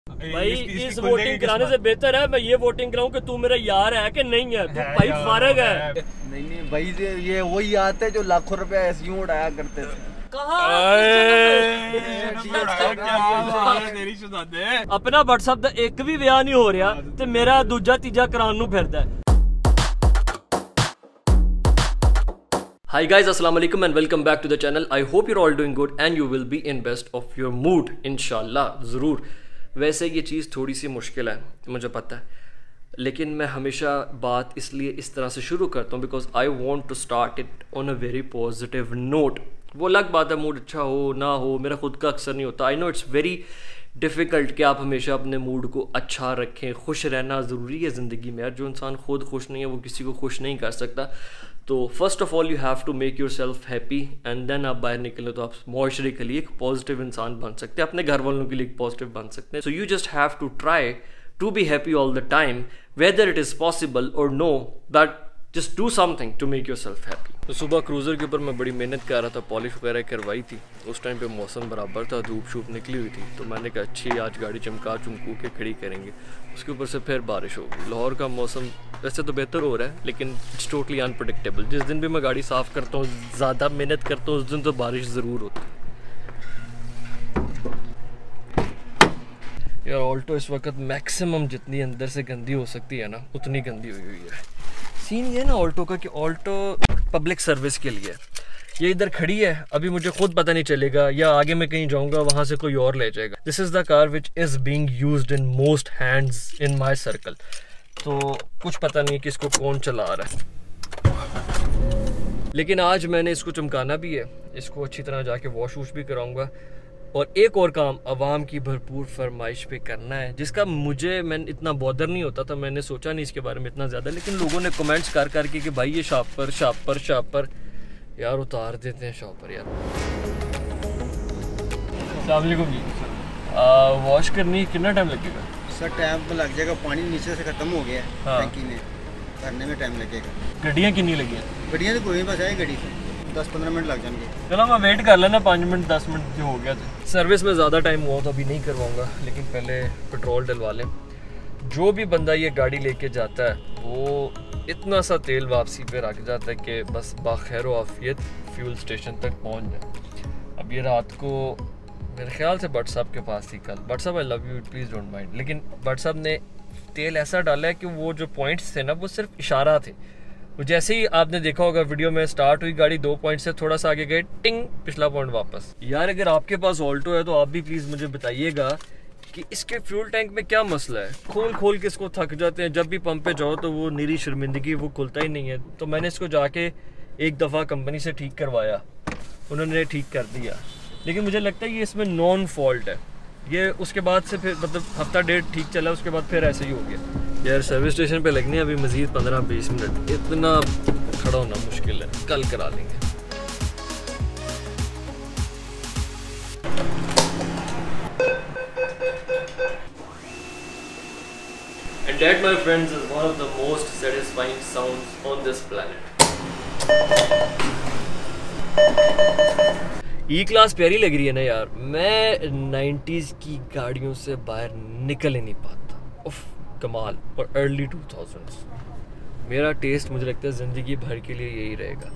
भाई इस वोटिंग कराने से बेहतर है मैं ये वोटिंग कराऊं कि तू मेरा यार है कि नहीं है, तू भाई फारग है। नहीं भाई ये वही आते जो लाखों रुपया ऐसे यूं उड़ाया करते थे। अपना व्हाट्सएप दा एक भी ब्याह नहीं हो रहा ते मेरा दूजा तीजा कराने नूं फिरदा है। Hi guys, assalamu alaikum and welcome back to the channel. I hope you're all doing good and you will be in best of your mood inshallah ज़रूर। वैसे ये चीज़ थोड़ी सी मुश्किल है मुझे पता है, लेकिन मैं हमेशा बात इसलिए इस तरह से शुरू करता हूँ because I want to start it on a very positive note. वो अलग बात है मूड अच्छा हो ना हो, मेरा खुद का अक्सर नहीं होता। I know it's very difficult कि आप हमेशा अपने मूड को अच्छा रखें। खुश रहना ज़रूरी है ज़िंदगी में यार। जो इंसान खुद खुश नहीं है वो किसी को खुश नहीं कर सकता। तो first of all you have to make yourself happy and then आप बाहर निकले तो आप मुआशरे के लिए एक पॉजिटिव इंसान बन सकते हैं, अपने घर वालों के लिए एक पॉजिटिव बन सकते हैं। So you just have to try to be happy all the time whether it is possible और no, but just do something to make yourself happy. तो सुबह क्रूज़र के ऊपर मैं बड़ी मेहनत कर रहा था, पॉलिश वगैरह करवाई थी। उस टाइम पे मौसम बराबर था, धूप शूप निकली हुई थी, तो मैंने कहा अच्छी आज गाड़ी चमका चमकू के खड़ी करेंगे। उसके ऊपर से फिर बारिश हो गई। लाहौर का मौसम वैसे तो बेहतर हो रहा है लेकिन इट्स टोटली अनप्रडिक्टेबल। जिस दिन भी मैं गाड़ी साफ़ करता हूँ, ज़्यादा मेहनत करता हूँ, उस दिन तो बारिश ज़रूर होती है। यार ऑल्टो इस वक्त मैक्सिमम जितनी अंदर से गंदी हो सकती है ना उतनी गंदी हुई हुई है। सीन ये ना ऑल्टो का कि ऑल्टो पब्लिक सर्विस के लिए ये इधर खड़ी है, अभी मुझे खुद पता नहीं चलेगा या आगे मैं कहीं जाऊंगा वहाँ से कोई और ले जाएगा। This is the car which is being used in most hands in my circle. तो कुछ पता नहीं कि इसको कौन चला रहा है, लेकिन आज मैंने इसको चमकाना भी है। इसको अच्छी तरह जाके वॉश वूश भी कराऊंगा और एक और काम आवाम की भरपूर फरमाइश पे करना है, जिसका मैं इतना बॉदर नहीं होता था। मैंने सोचा नहीं इसके बारे में इतना ज़्यादा, लेकिन लोगों ने कमेंट्स कर करके कि भाई ये शापर यार उतार देते हैं शॉपर यार। अस्सलाम वालेकुम जी, वॉश करनी कितना टाइम लगेगा? सर टाइम तो लग जाएगा, पानी नीचे से ख़त्म हो गया है। हाँ। टंकी में करने में टाइम लगेगा। गड्डियाँ कितनी लगी हैं? गड्डियाँ तो कोई बस आई गड्डी से 10-15 मिनट लग जाएंगे। चलो मैं वेट कर लेना 5 मिनट 10 मिनट जो हो गया था। सर्विस में ज़्यादा टाइम हुआ तो अभी नहीं करवाऊँगा, लेकिन पहले पेट्रोल डलवा लें। जो भी बंदा ये गाड़ी लेके जाता है वो इतना सा तेल वापसी पे रख जाता है कि बस बाखैर आफियत फ्यूल स्टेशन तक पहुँच जाए। अब ये रात को मेरे ख्याल से बट साहब के पास थी कल। बट साहब I love you, please don't mind, लेकिन बट साहब ने तेल ऐसा डाला है कि वो जो पॉइंट्स थे ना वो सिर्फ इशारा थे। वो जैसे ही आपने देखा होगा वीडियो में स्टार्ट हुई गाड़ी 2 पॉइंट से थोड़ा सा आगे गए, टिंग पिछला पॉइंट वापस। यार अगर आपके पास ऑल्टो है तो आप भी प्लीज़ मुझे बताइएगा कि इसके फ्यूल टैंक में क्या मसला है। खोल के इसको थक जाते हैं, जब भी पंप पे जाओ तो वो निरी शर्मिंदगी, वो खुलता ही नहीं है। तो मैंने इसको जाके एक दफ़ा कंपनी से ठीक करवाया, उन्होंने ठीक कर दिया, लेकिन मुझे लगता है ये इसमें नॉन फॉल्ट है। ये उसके बाद से फिर मतलब हफ्ता डेढ़ ठीक चला, उसके बाद फिर ऐसे ही हो गया। यार सर्विस स्टेशन पे लगनी है अभी मज़ीद 15-20 मिनट, इतना खड़ा होना मुश्किल है, कल करा लेंगे। And that my friends is one of the most satisfying sounds on this planet. ई क्लास प्यारी लग रही है ना यार। मैं 90s की गाड़ियों से बाहर निकल ही नहीं पाता। उफ कमाल। और अर्ली 2000s मेरा टेस्ट मुझे लगता है ज़िंदगी भर के लिए यही रहेगा।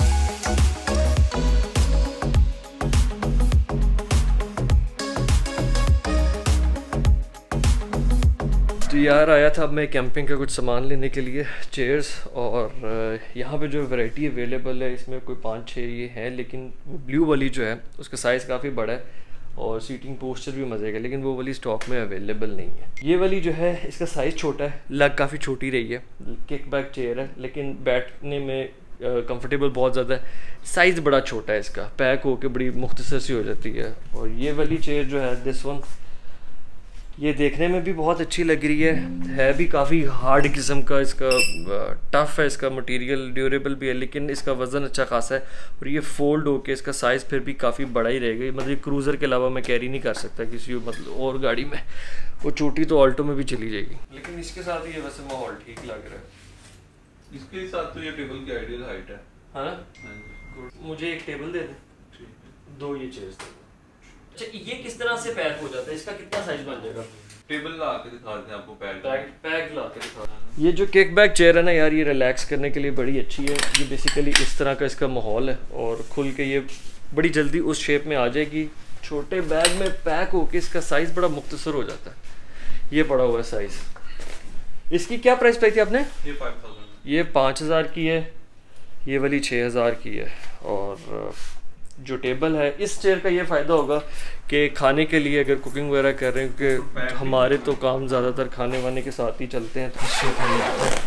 तो यार आया था अब मैं कैंपिंग का कुछ सामान लेने के लिए, चेयर्स, और यहाँ पे जो वैरायटी अवेलेबल है इसमें कोई 5-6 ये हैं, लेकिन वो ब्लू वाली जो है उसका साइज़ काफ़ी बड़ा है और सीटिंग पोस्चर भी मज़े का, लेकिन वो वाली स्टॉक में अवेलेबल नहीं है। ये वाली जो है इसका साइज़ छोटा है, लग काफ़ी छोटी रही है, किक बैक चेयर है, लेकिन बैठने में कंफर्टेबल बहुत ज़्यादा है। साइज़ बड़ा छोटा है इसका, पैक होकर बड़ी मुख्तसर सी हो जाती है। और ये वाली चेयर जो है दिस वन, ये देखने में भी बहुत अच्छी लग रही है भी काफ़ी हार्ड किस्म का, इसका टफ़ है, इसका मटेरियल ड्यूरेबल भी है, लेकिन इसका वज़न अच्छा खासा है। और ये फोल्ड होके इसका साइज़ फिर भी काफ़ी बड़ा ही रहेगा। मतलब क्रूज़र के अलावा मैं कैरी नहीं कर सकता किसी मतलब और गाड़ी में। वो छोटी तो ऑल्टो में भी चली जाएगी, लेकिन इसके साथ ये वैसे माहौल ठीक लग रहा है। इसके साथ तो ये टेबल की आइडियल हाइट है। हाँ मुझे एक टेबल दे दें, 2 ये चेयर्स दे। अच्छा ये किस तरह से पैक हो जाता है, इसका कितना साइज बन जाएगा? टेबल ला के दिखाते हैं आपको पैक ला के दिखा। ये जो किक बैक चेयर है ना यार, ये रिलैक्स करने के लिए बड़ी अच्छी है। ये बेसिकली इस तरह का इसका माहौल है और खुल के ये बड़ी जल्दी उस शेप में आ जाएगी। छोटे बैग में पैक होके इसका साइज़ बड़ा मुख्तसर हो जाता है। ये पड़ा हुआ है साइज़। इसकी क्या प्राइस पाई थी आपने? ये 5000। ये 5000 की है, ये वाली 6000 की है। और जो टेबल है, इस चेयर का ये फ़ायदा होगा कि खाने के लिए अगर कुकिंग वगैरह कर रहे हैं, क्योंकि हमारे तो काम ज़्यादातर खाने वाने के साथ ही चलते हैं, तो इस शेप में आता है।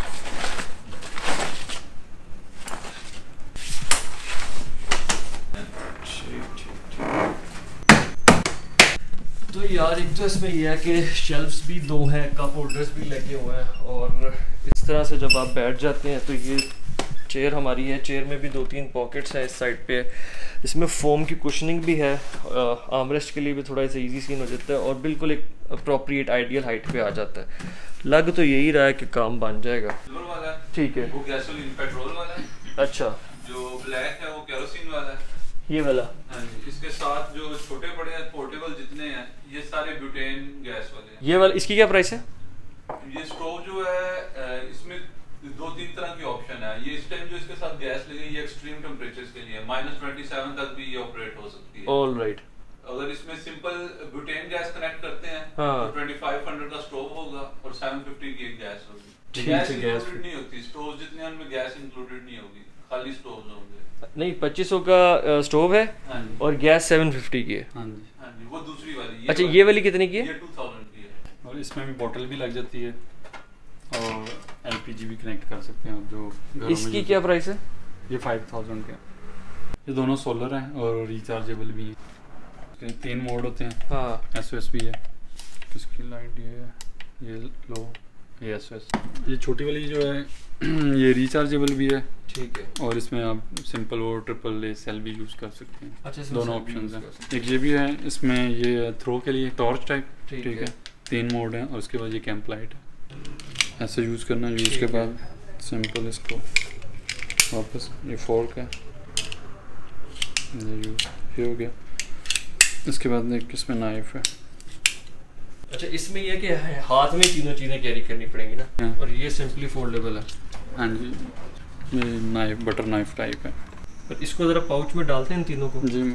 तो यार एक तो इसमें यह है कि शेल्फ्स भी 2 हैं, कप होल्डर्स भी लगे हुए हैं। और इस तरह से जब आप बैठ जाते हैं तो ये चेयर हमारी है। चेयर में भी 2-3 पॉकेट्स हैं इस साइड पे। इसमें फोम की कुशनिंग भी है, आर्मरेस्ट के लिए भी थोड़ा सा इजी सीन हो जाता है और बिल्कुल एक अप्रोप्रिएट आइडियल हाइट पे आ जाता है। लग तो यही रहा है कि काम बन जाएगा। ठीक है। वो गैसोलीन पेट्रोल वाला है। अच्छा। जो ब्लैक है वो केरोसिन वाला है। ये वाला? हाँ जी। इसके साथ जो छोटे बड़े हैं पोर्टेबल जितने हैं, ये सारे ब्यूटेन गैस वाले हैं। ये वाला, इसकी क्या प्राइस है? ये स्टोव जो है इसमें 2-3 तरह की ऑप्शन है। ये इस टाइम जो इसके साथ गैस लगी, ये एक्सट्रीम टेम्परेचर्स के लिए -27 तक भी ये ऑपरेट हो सकती है। All right. अगर इसमें सिंपल ब्यूटेन गैस कनेक्ट करते हैं हाँ। तो 2500 का स्टोव होगा और 750 की एक गैस होगी। ठीक गैस है, इंक्लूडेड नहीं होती। स्टोव जितने हैं उनमें गैस इंक्लूडेड नहीं होगी, खाली स्टोव्स होंगे। नहीं, 2500 का स्टोव है। हाँ जी। और गैस 750 की है। हाँ जी। हाँ जी, वो दूसरी वाली। अच्छा, ये वाली कितने की है? ये 2000 की है। और इसमें भी बोतल भी लग जाती है और एलपीजी भी कनेक्ट कर सकते हैं आप। जो घरों में इसकी क्या प्राइस है? ये 5000 का। ये दोनों सोलर हैं और रिचार्जेबल भी हैं। इसके 3 मोड होते हैं। हाँ। एसओएस भी है। इसकी लाइट ये लो, ये एसओएस। ये छोटी वाली जो है ये रिचार्जेबल भी है। ठीक है। और इसमें आप सिंपल और ट्रिपल ए सेल भी यूज़ कर सकते हैं। अच्छा, दोनों ऑप्शंस हैं। एक ये भी है, इसमें ये थ्रो के लिए टॉर्च टाइप। ठीक है। 3 मोड हैं और उसके बाद ये कैंप लाइट है। ऐसे यूज़ करना। यूज़ के बाद सिंपल इसको वापस, ये फोर्क है, ये हो गया। इसके बाद एक इसमें नाइफ है। अच्छा, इसमें यह है कि हाथ में तीनों चीज़ें कैरी करनी पड़ेंगी ना। हाँ। और ये सिंपली फोल्डेबल है। हाँ जी। ये नाइफ, बटर नाइफ टाइप है। और इसको ज़रा पाउच में डालते हैं इन तीनों को। जी।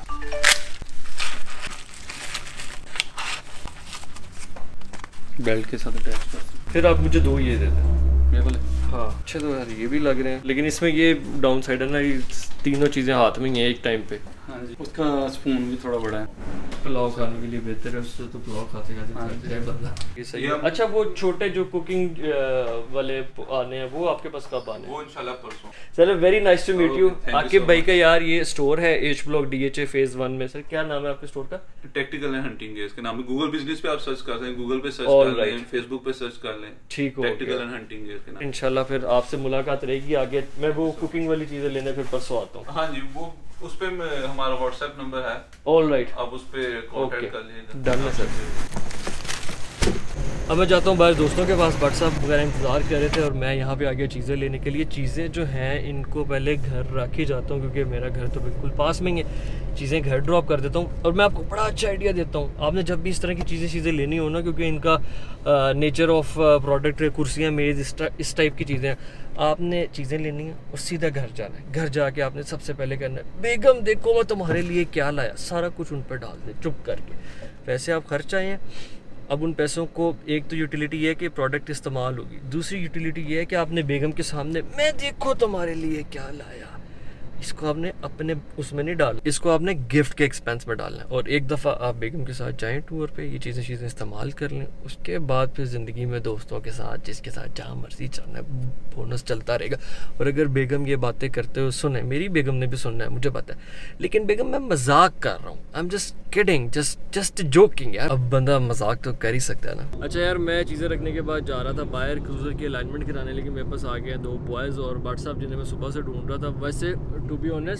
बेल्ट के साथ अटैच कर सकते हैं। फिर आप मुझे 2 ये दे दें। ये वाले? हाँ। अच्छा, तो यार ये भी लग रहे हैं, लेकिन इसमें ये डाउन साइड है ना, ये तीनों चीज़ें हाथ में ही हैं एक टाइम पे। हाँ जी। उसका स्पून भी थोड़ा बड़ा है। पुलाव खाने के लिए बेहतर है, उससे तो पुलाव खाते खाते थक जाए बंदा। ये सही है। अच्छा, वो छोटे जो कुकिंग वाले आने हैं, वो आपके पास कब आने हैं? वो इंशाल्लाह परसों। Sir very nice to meet you. Thank you Aqib so भाई much. का यार ये स्टोर है एच ब्लॉक DHA फेज 1 में। सर क्या नाम है आपके स्टोर का? टेक्निकल एंड हंटिंग है इसके नाम है। गूगल बिजनेस पे आप सर्च कर सकते हैं, गूगल पे सर्च All कर लें, right. फेसबुक पे सर्च कर लें। ठीक हो टेक्निकल गया। एंड हंटिंग है इसके नाम। इंशाल्लाह फिर आपसे मुलाकात रहेगी आगे। मैं वो कुकिंग वाली चीज़ें लेने फिर परसों आता हूँ। हाँ जी, वो उस पे हमारा व्हाट्सएप नंबर है। All right. आप उस पे कांटेक्ट कर लीजिएगा। डन है सर। अब मैं जाता हूँ बाहर, दोस्तों के पास व्हाट्सएप वगैरह इंतज़ार कर रहे थे और मैं यहाँ पे आ गया चीज़ें लेने के लिए। चीज़ें जो हैं इनको पहले घर रख ही जाता हूँ, क्योंकि मेरा घर तो बिल्कुल पास में ही है। चीज़ें घर ड्रॉप कर देता हूँ। और मैं आपको बड़ा अच्छा आइडिया देता हूँ, आपने जब भी इस तरह की चीज़ें लेनी हो ना, क्योंकि इनका नेचर ऑफ प्रोडक्ट, कुर्सियाँ, मेज़, इस टाइप की चीज़ें, आपने चीज़ें लेनी है और सीधा घर जाना है। घर जाके आपने सबसे पहले करना है, बेगम देखो मैं तुम्हारे लिए क्या लाया, सारा कुछ उन पर डाल दे चुप करके। वैसे आप खर्च आए हैं, अब उन पैसों को, एक तो यूटिलिटी ये है कि प्रोडक्ट इस्तेमाल होगी, दूसरी यूटिलिटी ये है कि आपने बेगम के सामने मैं देखो तुम्हारे लिए क्या लाया, इसको आपने अपने उसमें नहीं डालना, इसको आपने गिफ्ट के एक्सपेंस में डालना है। और एक दफ़ा आप बेगम के साथ जाएं टूर पे, ये चीज़ें इस्तेमाल कर लें, उसके बाद फिर ज़िंदगी में दोस्तों के साथ, जिसके साथ जहाँ मर्जी जाना है, बोनस चलता रहेगा। और अगर बेगम ये बातें करते हो सुने, मेरी बेगम ने भी सुनना है मुझे पता है, लेकिन बेगम मैं मजाक कर रहा हूँ, I am just kidding, just joking यार। अब बंदा मजाक तो कर ही सकता है ना। अच्छा यार, मैं चीज़ें रखने के बाद जा रहा था बाहर क्रूज़र की अलाइनमेंट कराने, लेकिन मेरे पास आ गए 2 बॉयज़ और व्हाट्सएप जिन्हें मैं सुबह से ढूंढ रहा था। वैसे टू बी ऑनेस्ट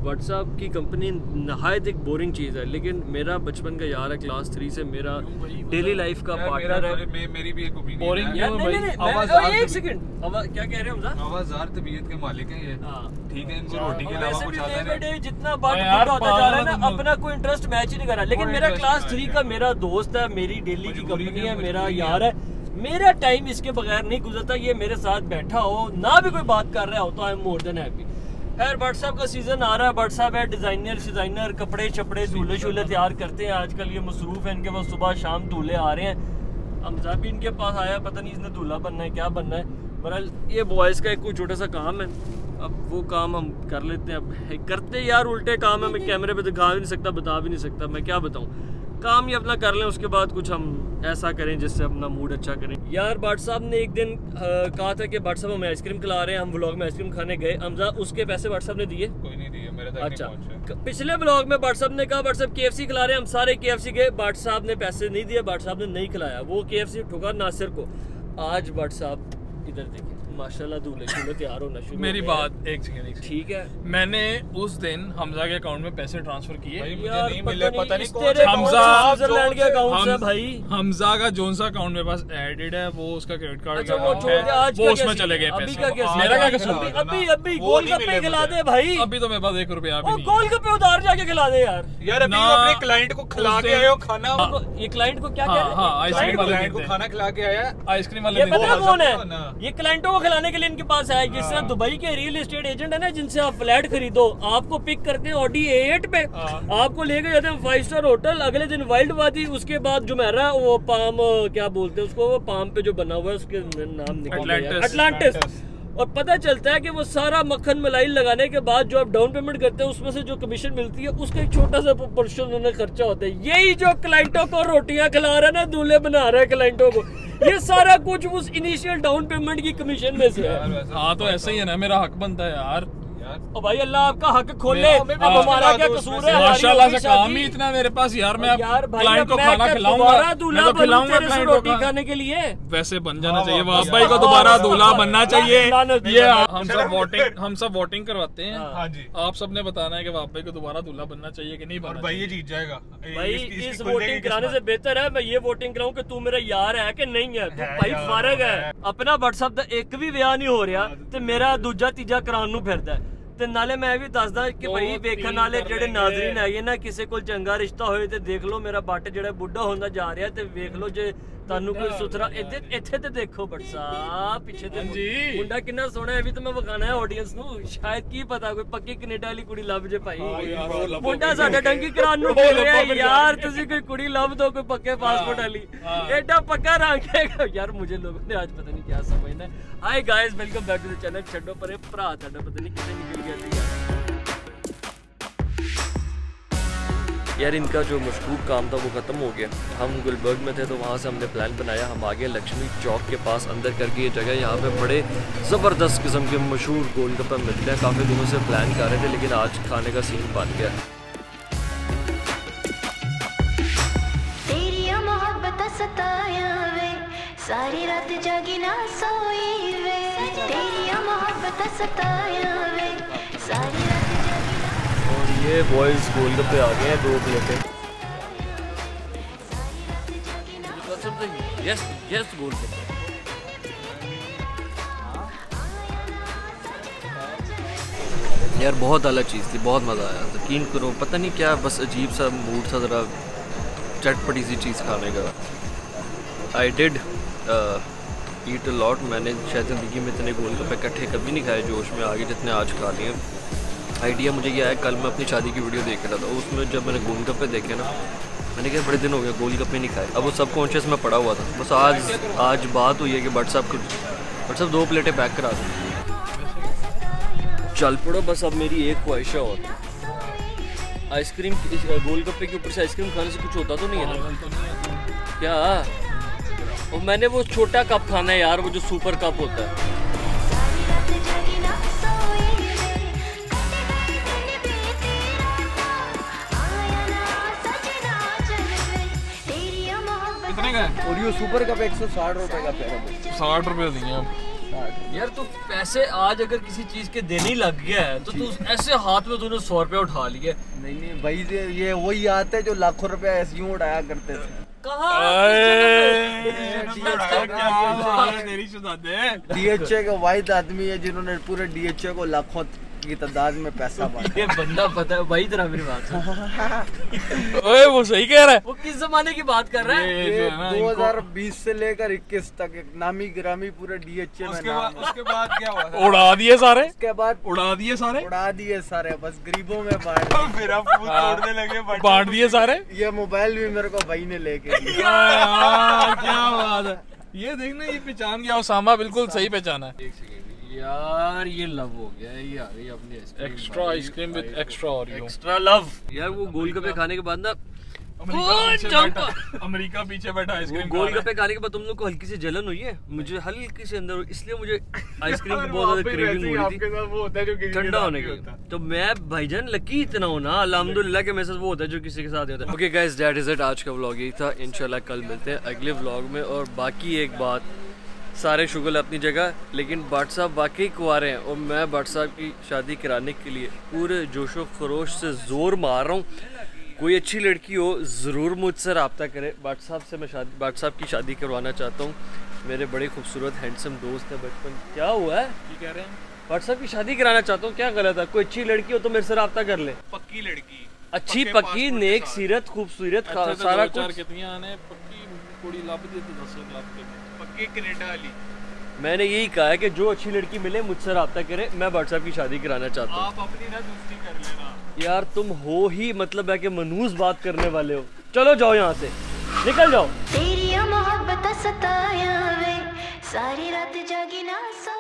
व्हाट्सएप की कंपनी नहायत एक बोरिंग चीज़ है, लेकिन मेरा बचपन का यार है, क्लास 3 से मेरा डेली लाइफ का पार्टनर है। मेरी भी एक ओपिनियन बोरिंग है। यार नहीं, एक सेकंड, क्या कह रहे हो हमजा? आवाज़दार तबीयत के मालिक हैं ये, ठीक है, इनको रोटी के अलावा वैसे कुछ भी आता डे नहीं। जितना बड़ा यार, होता जा रहा है ना, पागल अपना कोई इंटरेस्ट मैच ही नहीं कर रहा। लेकिन कोई मेरा interest क्लास नहीं 3 है। का मेरा दोस्त है, मेरी डेली की मजबूरी कंपनी है, है, मेरा मजबूरी यार है, मेरा टाइम इसके बगैर नहीं गुजरता। ये मेरे साथ बैठा हो ना भी कोई बात कर रहा हो तो I am more than happy. खैर व्हाट्सएप का सीजन आ रहा है, व्हाट्सएप है डिजाइनर कपड़े छपड़े दूल्हे शूल्हे तैयार करते हैं आजकल, ये मसरूफ है, इनके पास सुबह शाम दूल्हे आ रहे हैं। हमजा भी इनके पास आया, पता नहीं इसने दूल्हा बनना है क्या बनना है। बहरहाल ये बॉयज़ का एक कोई छोटा सा काम है, अब वो काम हम कर लेते हैं। अब करते यार उल्टे काम है, मैं कैमरे पे दिखा भी नहीं सकता, बता भी नहीं सकता, मैं क्या बताऊँ। काम ही अपना कर लें, उसके बाद कुछ हम ऐसा करें जिससे अपना मूड अच्छा करें। यार भट्ट साहब ने एक दिन कहा था कि भट्ट साहब हमें आइसक्रीम खिला रहे हैं, हम व्लॉग में आइसक्रीम खाने गए। हमजा उसके पैसे भट्ट साहब ने दिए? कोई नहीं दिया, मेरे तक अच्छा, नहीं पहुंचे। पिछले ब्लॉग में भट्ट साहब ने कहा भट्ट साहब KFC खिला रहे हैं, हम सारे KFC गए, भट्ट साहब ने पैसे नहीं दिए, भट्ट साहब ने नहीं खिलाया, वो KFC ठुका नासिर को। आज भट्ट साहब इधर देखिए, माशाल्लाह दूल्हे शूल्हे तैयार होना शुरू मेरी हो गए हैं। बात एक सेकंड ठीक है, मैंने उस दिन हमजा के अकाउंट में पैसे ट्रांसफर किए। भाई मुझे यार नहीं मिले, पता नहीं इस कौन तेरे से हमजा स्विट्जरलैंड के अकाउंट से हम- भाई। हमजा का जोन सा अकाउंट मेरे पास एडेड है, वो उसका क्रेडिट कार्ड अच्छा का वो अकाउंट छोड़ दे, है, आज वो का उसमें क्या चले गए सीन है? अभी पैसे। का क्या सीन मेरा है? क्या कसूर? अभी वो गोल नहीं गप्पे मिले खिला मुझे। दे भाई, अभी तो मेरे पास 1 रुपया भी वो नहीं गोल है। गप्पे उधार जाके खिला दे यार। यार अभी ना, अपने क्लाइंट को खिला उस के दिन- आए हो खाना, ये क्लाइंट को क्या हाँ, कह रहे हैं? हाँ, आइसक्रीम क्लाइंट को- वाले क्लाइंट को देते हैं। खाना खिला के आया। आइसक्रीम वाले ये दिन पता वो कौन हजम हो है? ना। ये क्लाइंटों को खिलाने के लिए इनके पास है। जिस तरह दुबई के रियल एस्टेट एजेंट है ना, जिनसे आप फ्लैट खरीदो, आपको पिक करते हैं ऑडी A8 पे, आपको लेके जाते हैं 5 स्टार होटल, अगले दिन वाइल्ड वादी, उसके बाद जो मेरा वो पाम क्या बोलते हैं उसको, वो पाम पे जो बना हुआ है उसके नाम निकल गया यार, अटलांटिस। और पता चलता है कि वो सारा मक्खन मलाई लगाने के बाद जो आप डाउन पेमेंट करते हैं उसमें से जो कमीशन मिलती है उसका एक छोटा सा प्रोपोर्शन उन्हें खर्चा होता है। यही जो क्लाइंटों को रोटियां खिला रहा है ना, दूल्हे बना रहा है क्लाइंटों को, ये सारा कुछ उस इनिशियल डाउन पेमेंट की कमीशन में से है। हाँ तो ऐसा ही है ना, मेरा हक बनता है यार। ओ भाई अल्लाह आपका हक खोले, मैं- अब हमारा क्या कसूर है? हमारी माशाल्लाह होगी से काम शादी। ही इतना है मेरे पास यार, मैं यार भाई क्लाइंट को अब मैं खाना क्या खिलाऊंगा, दोबारा दूल्हा मैं तो बनूं खिलाऊंगा तेरे से क्लाइंट को रोटी खाना। खाने के लिए? वैसे बन जाना चाहिए, वाह, वाह भाई को वाह, दोबारा वाह, दूल्हा वाह, बनना वाह, चाहिए। लानत ये नहीं हम सब वोटिंग करवाते हैं। हाँ। हाँ जी। आप सबने बताना है कि वाह भाई को दोबारा दूल्हा बनना चाहिए कि नहीं और बनना भाई ये चाहिए। जीत जाएगा भाई इसकी इस खुल वोटिंग जाएगी कराने से किस्मत। बेहतर है मैं ये वोटिंग कराऊं कि तू मेरा यार है कि नहीं है। तू है भाई यार, फारग है, है। अपना व्हाट्सएप ਦਾ ਇੱਕ ਵੀ ਵਿਆਹ ਨਹੀਂ ਹੋ ਰਿਹਾ ਤੇ ਮੇਰਾ ਦੂਜਾ ਤੀਜਾ ਕਰਾਉਣ ਨੂੰ ਫਿਰਦਾ ਹੈ। ਤੇ ਨਾਲੇ ਮੈਂ ਵੀ ਦੱਸਦਾ ਕਿ ਭਾਈ ਵੇਖਣ ਵਾਲੇ ਜਿਹੜੇ ਨਾਜ਼ਰੀਨ ਹੈਗੇ ਨਾ, ਕਿਸੇ ਕੋਲ ਚੰਗਾ ਰਿਸ਼ਤਾ ਹੋਏ ਤੇ ਦੇਖ ਲਓ, ਮੇਰਾ ਬੱਟ ਜਿਹੜਾ ਬੁੱਢਾ ਹੁੰਦਾ ਜਾ ਰਿਹਾ ਤੇ ਵੇਖ ਲਓ, ਜੇ ਤੁਹਾਨੂੰ ਕੋਈ ਸੁਥਰਾ ਇੱਥੇ ਤੇ ਦੇਖੋ ਭੱਟ ਸਾਹਿਬ ਪਿੱਛੇ ਤੇ ਮੁੰਡਾ ਕਿੰਨਾ ਸੋਹਣਾ ਹੈ, ਵੀ ਤਾਂ ਮੈਂ ਵਿਖਾਣਾ ਹੈ ਆਡੀਅנס ਨੂੰ, ਸ਼ਾਇਦ ਕੀ ਪਤਾ ਕੋਈ ਪੱਕੀ ਕੈਨੇਡਾ ਵਾਲੀ ਕੁੜੀ ਲੱਭ ਜੇ ਭਾਈ। ਮੁੰਡਾ ਸਾਡਾ ਡੰਗੀ ਕਰਾਉਣ ਨੂੰ ਫਿਰ ਰਿਹਾ ਯਾਰ, ਤੁਸੀਂ ਕੋਈ ਕੁੜੀ ਲੱਭ ਦੋ ਕੋਈ ਪੱਕੇ ਪਾਸਪੋर्ट वाली, एडा पक्का रंग है यार। मुझे लोगों ने आज पता नहीं क्या समझना है। Hi guys, welcome back to the channel. छड्डो परे भरा साडा पता नहीं कितने निकल गया था यार। इनका जो मशहूर काम था वो ख़त्म हो गया। हम गुलबर्ग में थे तो वहाँ से हमने प्लान बनाया, हम आगे लक्ष्मी चौक के पास अंदर करके ये जगह, यहाँ पे बड़े ज़बरदस्त किस्म के मशहूर गोलगप्पे मिलते हैं। काफ़ी दिनों से प्लान कर रहे थे लेकिन आज खाने का सीन बन गया। सताया वे सारी रात जागी ना सोई वे, तेरी मोहब्बत सताया वे सारी रात जागी ना। और ये बॉयज़ गोलगप्पे आ गए हैं, 2 प्लेटें। यस यस गोलगप्पे यार बहुत अलग चीज़ थी, बहुत मज़ा आया। यकीन करो, पता नहीं क्या, बस अजीब सा मूड था, ज़रा चटपटी सी चीज़ खाने का। I did eat a lot. मैंने शायद ज़िंदगी में इतने गोलगप्पे इकट्ठे कभी नहीं खाए जोश में आगे जितने आज खा लिए। आइडिया मुझे ये आया, कल मैं अपनी शादी की वीडियो देख रहा था, उसमें जब मैंने गोलगप्पे देखे ना, मैंने कहा बड़े दिन हो गए गोलगप्पे नहीं खाए। अब वो सब कॉन्शियस में पड़ा हुआ था। बस आज बात हुई है कि व्हाट्सएप 2 प्लेटें पैक करा दूँ। चल पड़ो, बस अब मेरी एक ख्वाहिश है और आइसक्रीम, गोलगप्पे के ऊपर से आइसक्रीम खाने से कुछ होता तो नहीं है ना? क्या? और मैंने वो छोटा कप खाना है यार, वो जो सुपर कप होता है। कितने का है? और ये सुपर कप 160 रुपए का पैर है। 60 रुपये दिए हैं। यार तू पैसे आज अगर किसी चीज के देने ही लग गया है तो तू ऐसे हाथ में तूने 100 रुपया उठा लिया। नहीं भाई ये वही आते जो लाखों रुपया ऐसे यूं उड़ाया करते थे। DHA के वाहिद आदमी है जिन्होंने पूरे DHA को लाखों की तादाद में पैसा बांटा। ये बंदा पता है भाई, तेरा मेरी बात ओए वो सही कह रहा है। वो किस जमाने की बात कर रहा है? ये 2020 से लेकर 21 तक एक नामी गिरामी पूरे DHA में नाम। उसके बाद क्या हुआ? उड़ा दिए सारे, उसके बाद उड़ा दिए सारे, उड़ा दिए सारे, बस गरीबों में बांट दिए। फिर आप तोड़ने लगे, बांट दिए सारे। ये मोबाइल भी मेरे को भाई ने लेके दिया। क्या बात है, ये देखना, ये पहचान गया उसामा, बिल्कुल सही पहचाना है। यार ये लव हो गया है, ये आ गई अपनी extra ice cream with extra Oreo, extra love. यार वो गोलगप्पे खाने के बाद ना, अमेरिका पीछे बैठा आइसक्रीम, गोलगप्पे खाने के बाद तुम लोग को हल्की सी जलन हुई है, मुझे हल्की सी अंदर, इसलिए मुझे आइसक्रीम की बहुत ज्यादा क्रेविंग हो रही थी ठंडा होने की। तो मैं भाईजान लकी इतना हूँ ना अल्हम्दुलिल्लाह के मेरे साथ वो होता है जो किसी के साथ होता है। Okay guys, that is it, आज का व्लॉग यही था। इंशाल्लाह कल मिलते हैं अगले व्लॉग में। और बाकी एक बात, सारे शुगल अपनी जगह, लेकिन भट्ट साहब वाकई कुंवारे हैं और मैं भट्ट साहब की शादी कराने के लिए पूरे जोशो खरोश से ज़ोर मार रहा हूँ। कोई अच्छी लड़की हो ज़रूर मुझसे रब्ता करे। भट्ट साहब से मैं भट्ट साहब की शादी करवाना चाहता हूँ। मेरे बड़े खूबसूरत हैंडसम दोस्त है बचपन। क्या हुआ है? कह रहे हैं भट्ट साहब की शादी कराना चाहता हूँ, क्या गलत है? कोई अच्छी लड़की हो तो मेरे से रब्ता कर ले। पक्की लड़की, अच्छी पक्की, नेक सीरत, खूबसूरत, सारा कुछ। कितनी पक्की कुड़ी लब दी तो 10 लाख के पक्की कनाडा वाली। मैंने यही कहा है कि जो अच्छी लड़की मिले मुझसे रब्ता करे। मैं भट्ट साहब की शादी कराना चाहता हूँ। आप अपनी ना दोस्ती कर लेना यार, तुम हो ही मतलब है कि मनहूस बात करने वाले हो। चलो जाओ यहाँ से, निकल जाओ। तेरी मोहब्बत सताया वे, सारी रात जागी ना सो